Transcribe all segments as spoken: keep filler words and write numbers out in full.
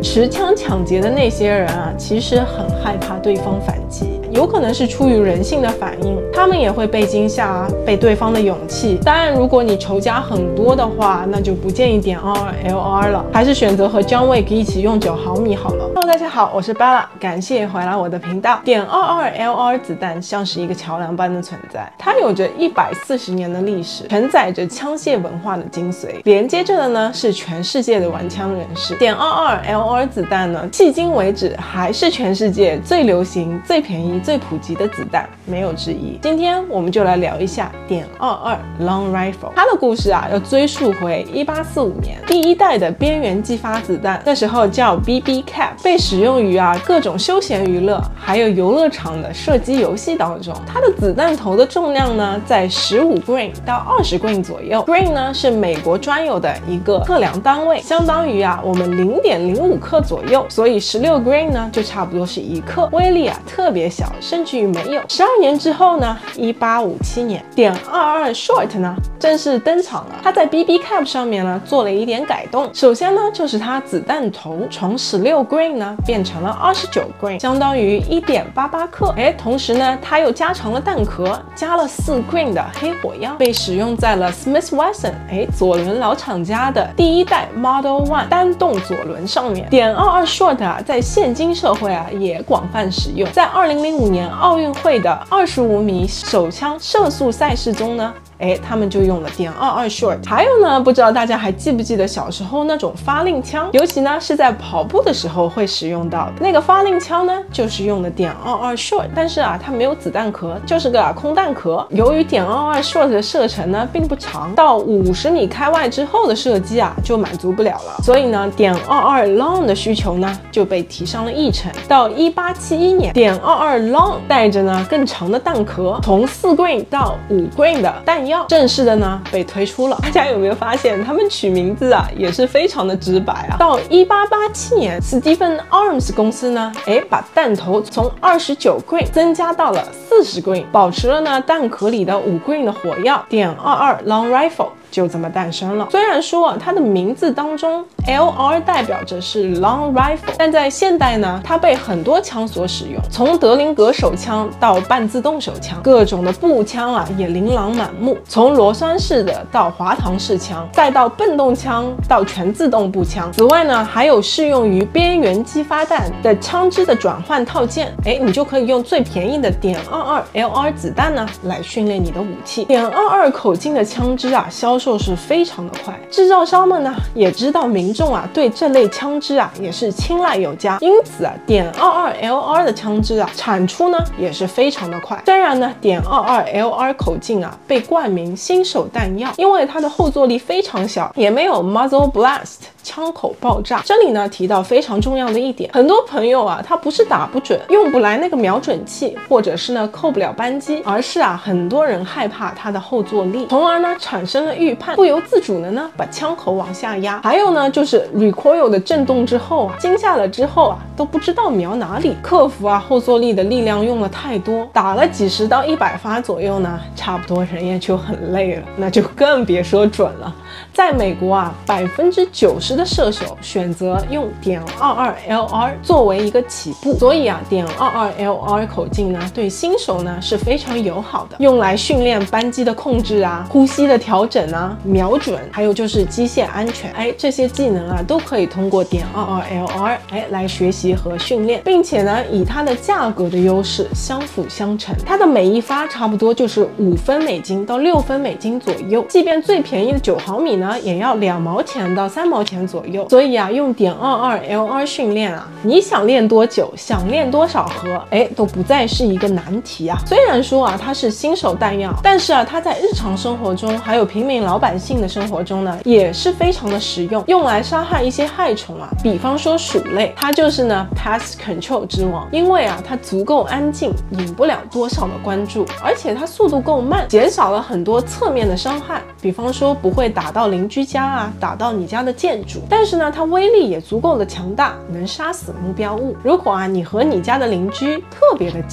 持枪抢劫的那些人啊，其实很害怕对方反击，有可能是出于人性的反应，他们也会被惊吓啊，被对方的勇气。当然，如果你仇家很多的话，那就不建议点 二二 L R 了，还是选择和 John Wick 一起用九毫米好了。Hello， 大家好，我是 Bella， 感谢回来我的频道。点 二二 L R 子弹像是一个桥梁般的存在，它有着一百四十年的历史，承载着枪械文化的精髓，连接着的呢是全世界的玩枪人士。点 二二 L R 子弹呢，迄今为止还是全世界最流行、最便宜、最普及的子弹，没有之一。今天我们就来聊一下点 二二 Long Rifle。它的故事啊，要追溯回一八四五年，第一代的边缘激发子弹，那时候叫 B B Cap， 被使用于啊各种休闲娱乐，还有游乐场的射击游戏当中。它的子弹头的重量呢，在十五 grain 到二十 grain 左右。grain 呢是美国专有的一个测量单位，相当于啊我们零点零五克左右，所以十六 grain 呢就差不多是一克，威力啊特别小，甚至于没有。十二年之后呢，一八五七年，点 二二 short 呢正式登场了。它在 B B Cap 上面呢做了一点改动，首先呢就是它子弹头从十六 grain 呢变成了二十九 grain， 相当于一点八八克。哎，同时呢它又加长了弹壳，加了四 grain 的黑火药，被使用在了 Smith Wesson 哎左轮老厂家的第一代 Model One 单动左轮上面。点 二二 short 啊在现今社会啊也广泛使用，在二零零五年奥运会的二十五米手枪射速赛事中呢，哎，他们就用了点 二二 short。还有呢，不知道大家还记不记得小时候那种发令枪，尤其呢是在跑步的时候会使用到的那个发令枪呢，就是用的点 二二 short。但是啊，它没有子弹壳，就是个、啊、空弹壳。由于点 二二 short 的射程呢并不长，到五十米开外之后的射击啊就满足不了了，所以呢，点 二二 long 的需求呢就被提上了议程。到一八七一年，点 二二 long 带着呢更长的弹壳，从四 grain 到五 grain 的弹药正式的呢被推出了。大家有没有发现他们取名字啊也是非常的直白啊？到一八八七年 Stephen Arms 公司呢，哎把弹头从二十九 grain 增加到了四十 grain， 保持了呢弹壳里的五 grain 的火药，点 二二 Long Rifle就这么诞生了。虽然说啊，它的名字当中 L R 代表着是 Long Rifle， 但在现代呢，它被很多枪所使用，从德林格手枪到半自动手枪，各种的步枪啊也琳琅满目，从螺栓式的到滑膛式枪，再到笨动枪到全自动步枪。此外呢，还有适用于边缘激发弹的枪支的转换套件，哎，你就可以用最便宜的点 二二 L R 子弹呢来训练你的武器。点二二口径的枪支啊，销售是非常的快，制造商们呢也知道民众啊对这类枪支啊也是青睐有加，因此啊点 二二 L R 的枪支啊产出呢也是非常的快。虽然呢点 二二 L R 口径啊被冠名新手弹药，因为它的后坐力非常小，也没有 muzzle blast 枪口爆炸。这里呢提到非常重要的一点，很多朋友啊他不是打不准，用不来那个瞄准器，或者是呢扣不了扳机，而是啊很多人害怕它的后坐力，从而呢产生了预判，不由自主的呢把枪口往下压。还有呢就是 recoil 的震动之后啊，惊吓了之后啊都不知道瞄哪里，克服啊后坐力的力量用了太多，打了几十到一百发左右呢，差不多人也就很累了，那就更别说准了。在美国啊，百分之九十的射手选择用点 二二 L R 作为一个起步，所以啊，点 二二 L R 口径呢，对新手呢是非常友好的，用来训练扳机的控制啊、呼吸的调整啊、瞄准，还有就是机械安全，哎，这些技能啊都可以通过点 二二 L R 哎来学习和训练，并且呢，以它的价格的优势相辅相成，它的每一发差不多就是五分美金到六分美金左右，即便最便宜的九毫米呢，也要两毛钱到三毛钱左右。所以啊，用点 二二 L R 训练啊，你想练多久，想练多少盒，哎，都不再是一个难题啊。虽然说啊，它是新手弹药，但是啊，它在日常生活中还有平民老百姓的生活中呢，也是非常的实用，用来杀害一些害虫啊，比方说鼠类，它就是呢 pest control 之王，因为啊，它足够安静，引不了多少的关注，而且它速度够慢，减少了很多侧面的伤害，比方说不会打到邻居家啊，打到你家的建筑，但是呢，它威力也足够的强大，能杀死目标物。如果啊，你和你家的邻居特别的近，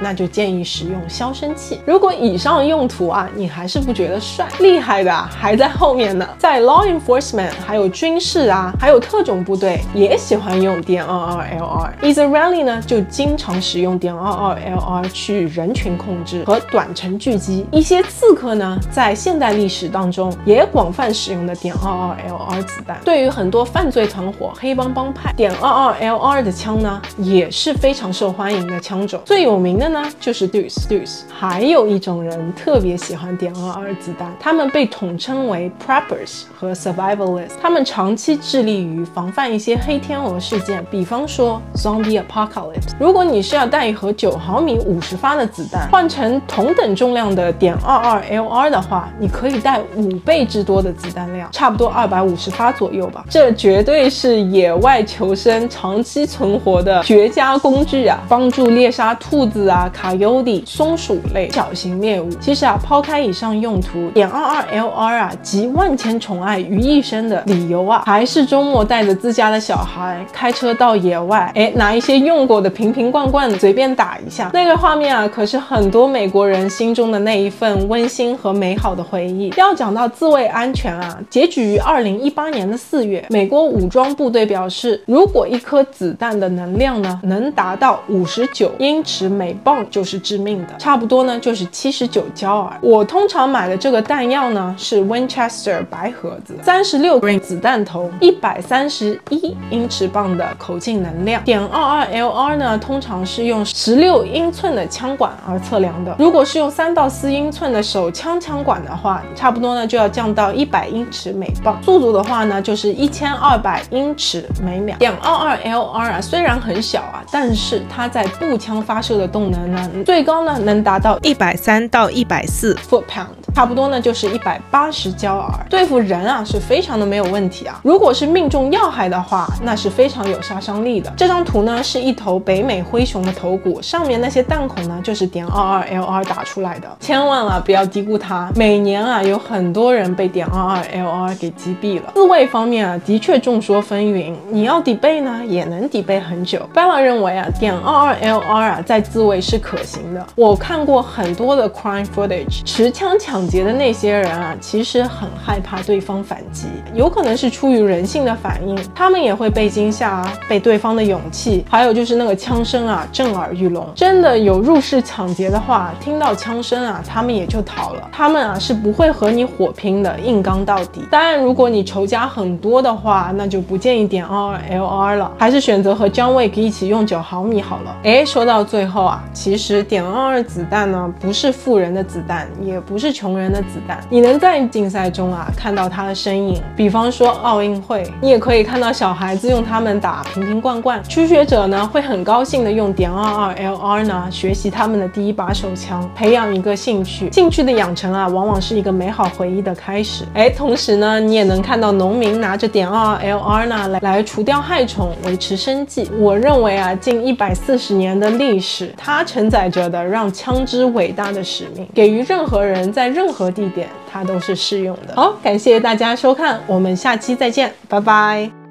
那就建议使用消声器。如果以上用途啊，你还是不觉得帅，厉害的啊还在后面呢。在 law enforcement 还有军事啊，还有特种部队也喜欢用点二二 L R。Israeli 呢就经常使用点二二 L R 去人群控制和短程狙击。一些刺客呢，在现代历史当中也广泛使用的点二二 L R 子弹。对于很多犯罪团伙、黑帮帮派，点二二 L R 的枪呢也是非常受欢迎的枪种。最有名的呢就是 Deuce Deuce。还有一种人特别喜欢点二二子弹，他们被统称为 Preppers 和 Survivalists。他们长期致力于防范一些黑天鹅事件，比方说 Zombie Apocalypse。如果你是要带一盒九毫米五十发的子弹，换成同等重量的点二二 L R 的话，你可以带五倍之多的子弹量，差不多二百五十发左右吧。这绝对是野外求生、长期存活的绝佳工具啊，帮助猎杀兔子啊、卡尤迪、松鼠类小型猎物。其实啊，抛开以上用途，点二二 L R 啊集万千宠爱于一身的理由啊，还是周末带着自家的小孩开车到野外，哎，拿一些用过的瓶瓶罐罐随便打一下，那个画面啊，可是很多美国人心中的那一份温馨和美好的回忆。要讲到自卫安全啊，截止于二零一八年的四月，美国武装部队表示，如果一颗子弹的能量呢能达到五十九英尺每磅，就是致命的，差不多呢就是七十九焦耳。我通常买的这个弹药呢是 Winchester 白盒子，三十六 grain 子弹头，一百三十一英尺磅的口径能量。点二二 L R 呢通常是用十六英寸的枪管而测量的，如果是用三到四英寸的手枪枪管的话，差不多呢就要降到一百英尺每磅，速度的话呢就是一千二百英尺每秒。点二二 L R 啊虽然很小啊，但是它在步枪发射的动能呢最高呢能达到一百三到一百四 foot pound， 差不多呢就是一百八十焦耳，对付人啊是非常的没有问题啊。如果是命中要害的话，那是非常有杀伤力的。这张图呢是一头北美灰熊的头骨，上面那些弹孔呢就是点二二 L R 打出来的，千万啊不要低估它。每年啊有很多人被点二二 L R 给击毙了。自卫方面啊的确众说纷纭，你要抵备呢也能抵备很久。Bella 认为啊点二二 L R 啊在自卫是可行的。我看过很多的 crime footage， 持枪抢劫的那些人啊其实很害怕对方反击，有可能是出于人性的反应，他们也会被惊吓啊，被对方的勇气，还有就是那个枪声啊震耳欲聋。真的有入室抢劫的话，听到枪声啊他们也就逃了，他们啊是不会和你火拼的，硬刚到底。当然如果你仇家很多的话，那就不建议点二二 L R 了，还是选择和 John Wick 一起用九毫米好了。诶，说到最后啊，其实点二二子弹呢不是富人的子弹，也不是穷人的子弹，你能在竞赛中啊看到它的身影，比方说奥运会，你也可以看到小孩子用它们打瓶瓶罐罐，初学者呢会很高兴的用点二二 L R 呢学习他们的第一把手枪，培养一个兴趣。兴趣的养成啊往往是一个美好回忆的开始。哎，同时呢你也能看到农民拿着点二二 L R 呢来来除掉害虫，维持生计。我认为啊近一百四十年的历史，它承载着的让枪支伟大的使命，给予任何人在任何地点它都是适用的。好，感谢大家收看，我们下期再见，拜拜。